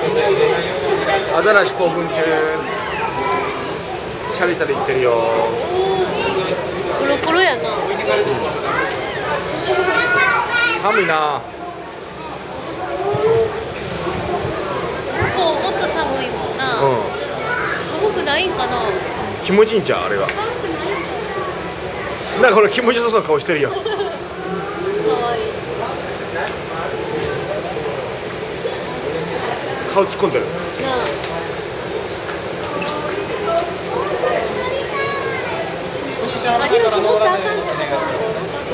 アザラシ興奮中。シャリシャリいってるよ。 コロコロやな。 寒いな。 ここもっと寒いもんな。寒くないんかな。 気持ちいいんちゃうあれが。 寒くないんじなんかこれ気持ちよさそうな顔してるよ。 ゃん。かわいい。 顔突っ込んでる。 なあ。あ、ひろき乗ったらあかんじゃない。